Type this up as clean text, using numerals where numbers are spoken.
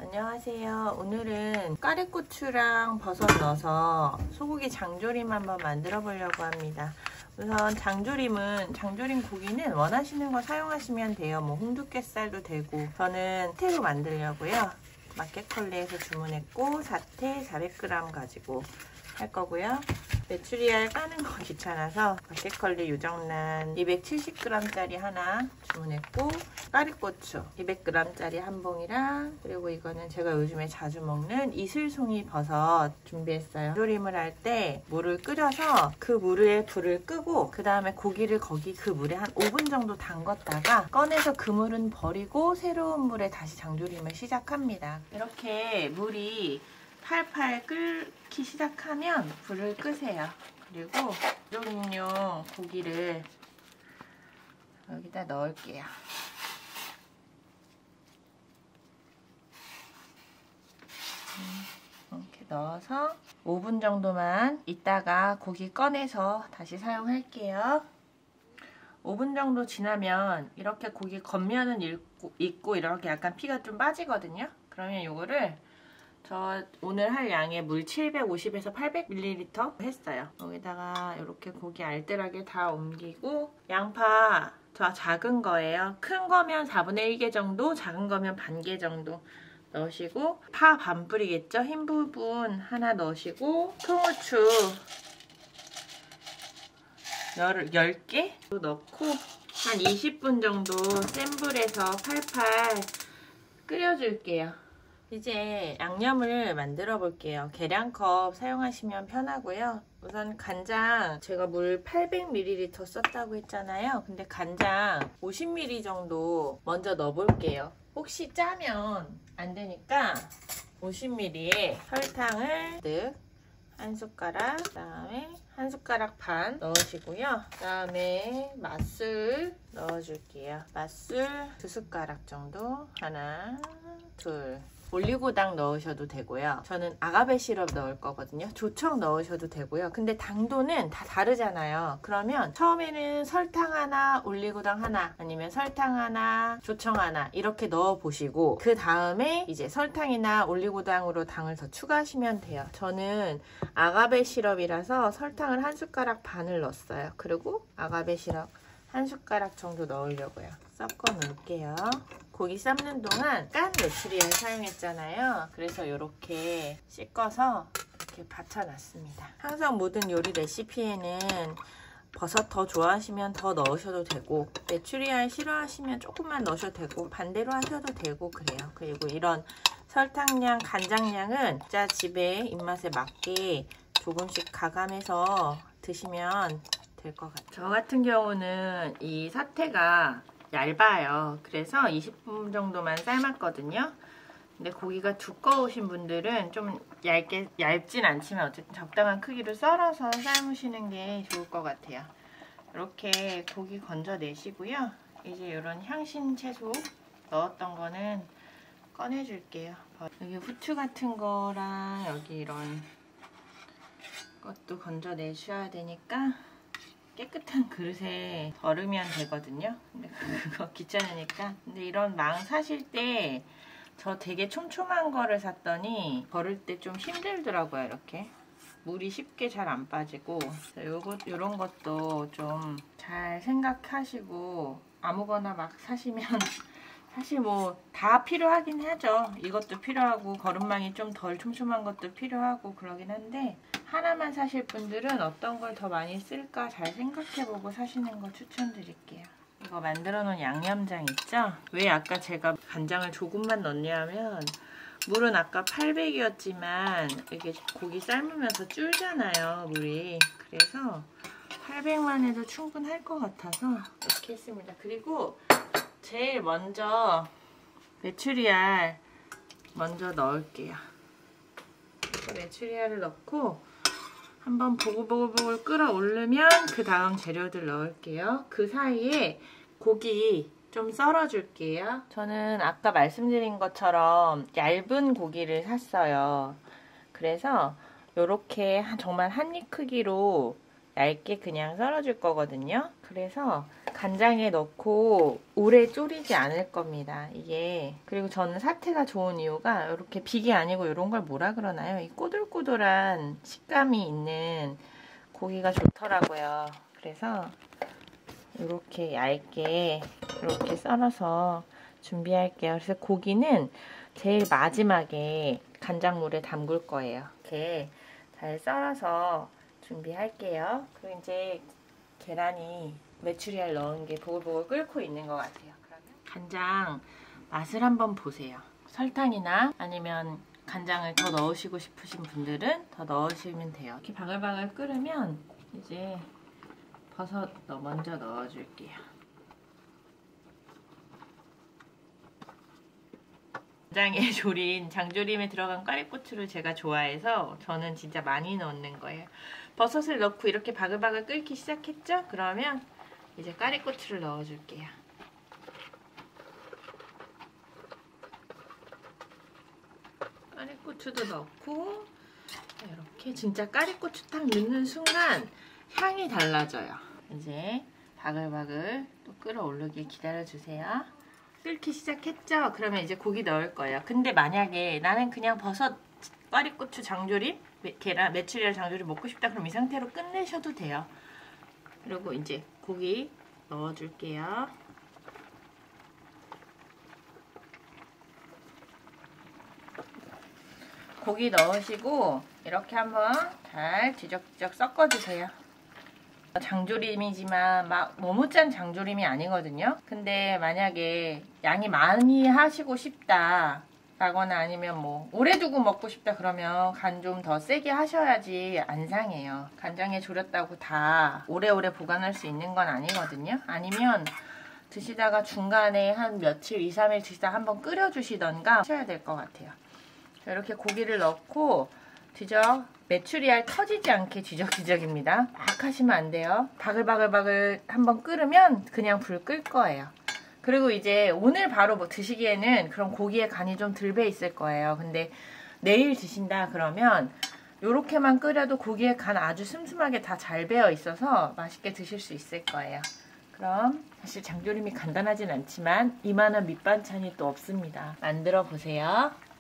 안녕하세요. 오늘은 까리고추랑 버섯 넣어서 소고기 장조림 한번 만들어 보려고 합니다. 우선 장조림 고기는 원하시는 거 사용하시면 돼요. 뭐 홍두깨살도 되고, 저는 사태로 만들려고요. 마켓컬리에서 주문했고 사태 400g 가지고 할 거고요. 메추리알 까는 거 귀찮아서 마켓컬리 유정란 270g짜리 하나 주문했고, 까리고추 200g짜리 한 봉이랑, 그리고 이거는 제가 요즘에 자주 먹는 이슬송이 버섯 준비했어요. 조림을 할 때 물을 끓여서 그 물에 불을 끄고 그 다음에 고기를 거기 그 물에 한 5분 정도 담궜다가 꺼내서 그 물은 버리고 새로운 물에 다시 장조림을 시작합니다. 이렇게 물이 팔팔 끓기 시작하면 불을 끄세요. 그리고 조림용 고기를 여기다 넣을게요. 이렇게 넣어서 5분 정도만 있다가 고기 꺼내서 다시 사용할게요. 5분 정도 지나면 이렇게 고기 겉면은 익고 이렇게 약간 피가 좀 빠지거든요. 그러면 이거를 저 오늘 할 양의 물 750에서 800ml 했어요. 여기다가 이렇게 고기 알뜰하게 다 옮기고, 양파 저 작은 거예요. 큰 거면 4분의 1개 정도, 작은 거면 반 개 정도 넣으시고, 파 반 뿌리겠죠? 흰 부분 하나 넣으시고, 통후추 10개 넣고 한 20분 정도 센 불에서 팔팔 끓여줄게요. 이제 양념을 만들어 볼게요. 계량컵 사용하시면 편하고요. 우선 간장, 제가 물 800ml 썼다고 했잖아요. 근데 간장 50ml 정도 먼저 넣어 볼게요. 혹시 짜면 안 되니까 50ml에 설탕을 한 숟가락, 그 다음에 한 숟가락 반 넣으시고요. 그 다음에 맛술 넣어줄게요. 맛술 2숟가락 정도, 하나, 둘. 올리고당 넣으셔도 되고요. 저는 아가베 시럽 넣을 거거든요. 조청 넣으셔도 되고요. 근데 당도는 다 다르잖아요. 그러면 처음에는 설탕 하나, 올리고당 하나, 아니면 설탕 하나, 조청 하나 이렇게 넣어 보시고, 그 다음에 이제 설탕이나 올리고당으로 당을 더 추가하시면 돼요. 저는 아가베 시럽이라서 설탕을 한 숟가락 반을 넣었어요. 그리고 아가베 시럽 한 숟가락 정도 넣으려고요. 섞어 놓을게요. 고기 삶는 동안 깐 메추리알 사용했잖아요. 그래서 이렇게 씻어서 이렇게 받쳐놨습니다. 항상 모든 요리 레시피에는 버섯 더 좋아하시면 더 넣으셔도 되고, 메추리알 싫어하시면 조금만 넣으셔도 되고, 반대로 하셔도 되고 그래요. 그리고 이런 설탕량, 간장량은 진짜 집에 입맛에 맞게 조금씩 가감해서 드시면 될 것 같아요. 저 같은 경우는 이 사태가 얇아요. 그래서 20분 정도만 삶았거든요. 근데 고기가 두꺼우신 분들은 좀 얇진 않지만 어쨌든 적당한 크기로 썰어서 삶으시는 게 좋을 것 같아요. 이렇게 고기 건져내시고요. 이제 이런 향신 채소 넣었던 거는 꺼내줄게요. 여기 후추 같은 거랑 여기 이런 것도 건져내셔야 되니까 깨끗한 그릇에 덜으면 되거든요. 근데 그거 귀찮으니까. 근데 이런 망 사실 때 저 되게 촘촘한 거를 샀더니 덜을 때 좀 힘들더라고요. 이렇게 물이 쉽게 잘 안 빠지고. 요런 것도 좀 잘 생각하시고 아무거나 막 사시면 사실 뭐 다 필요하긴 하죠. 이것도 필요하고 거름망이 좀 덜 촘촘한 것도 필요하고 그러긴 한데, 하나만 사실 분들은 어떤 걸 더 많이 쓸까 잘 생각해보고 사시는 거 추천드릴게요. 이거 만들어 놓은 양념장 있죠? 왜 아까 제가 간장을 조금만 넣냐면, 물은 아까 800이었지만 이게 고기 삶으면서 줄잖아요, 물이. 그래서 800만 해도 충분할 것 같아서 이렇게 했습니다. 그리고 제일 먼저 메추리알 먼저 넣을게요. 메추리알을 넣고 한번 보글보글 끓어오르면 그 다음 재료들 넣을게요. 그 사이에 고기 좀 썰어줄게요. 저는 아까 말씀드린 것처럼 얇은 고기를 샀어요. 그래서 이렇게 정말 한 입 크기로 얇게 그냥 썰어줄 거거든요. 그래서 간장에 넣고 오래 졸이지 않을 겁니다. 이게 그리고 저는 사태가 좋은 이유가 이렇게 빅이 아니고 이런 걸 뭐라 그러나요? 이 꼬들꼬들한 식감이 있는 고기가 좋더라고요. 그래서 이렇게 얇게 이렇게 썰어서 준비할게요. 그래서 고기는 제일 마지막에 간장물에 담글 거예요. 이렇게 잘 썰어서 준비할게요. 그리고 이제 계란이 메추리알 넣은 게 보글보글 끓고 있는 것 같아요. 그러면 간장 맛을 한번 보세요. 설탕이나 아니면 간장을 더 넣으시고 싶으신 분들은 더 넣으시면 돼요. 이렇게 바글바글 끓으면 이제 버섯 먼저 넣어줄게요. 간장에 졸인 장조림에 들어간 꽈리고추를 제가 좋아해서 저는 진짜 많이 넣는 거예요. 버섯을 넣고 이렇게 바글바글 끓기 시작했죠? 그러면 이제 꽈리고추를 넣어줄게요. 꽈리고추도 넣고 이렇게 진짜 꽈리고추 딱 넣는 순간 향이 달라져요. 이제 바글바글 또 끓어오르길 기다려주세요. 끓기 시작했죠? 그러면 이제 고기 넣을 거예요. 근데 만약에 나는 그냥 버섯, 꽈리고추 장조림, 계란, 메추리알 장조림 먹고 싶다 그럼 이 상태로 끝내셔도 돼요. 그리고 이제 고기 넣어줄게요. 고기 넣으시고 이렇게 한번 잘 뒤적뒤적 섞어주세요. 장조림이지만 막 너무 짠 장조림이 아니거든요. 근데 만약에 양이 많이 하시고 싶다 라거나 아니면 뭐 오래 두고 먹고 싶다 그러면 간 좀 더 세게 하셔야지 안 상해요. 간장에 졸였다고 다 오래오래 보관할 수 있는 건 아니거든요. 아니면 드시다가 중간에 한 며칠 2, 3일 드시다 한번 끓여주시던가 하셔야 될 것 같아요. 이렇게 고기를 넣고 메추리알 터지지 않게 뒤적뒤적입니다. 막 하시면 안 돼요. 바글바글 한번 끓으면 그냥 불 끌 거예요. 그리고 이제 오늘 바로 뭐 드시기에는 그럼 고기에 간이 좀 덜 배 있을 거예요. 근데 내일 드신다 그러면 요렇게만 끓여도 고기에 간 아주 슴슴하게 다 잘 배어 있어서 맛있게 드실 수 있을 거예요. 그럼 사실 장조림이 간단하진 않지만 이만한 밑반찬이 또 없습니다. 만들어 보세요.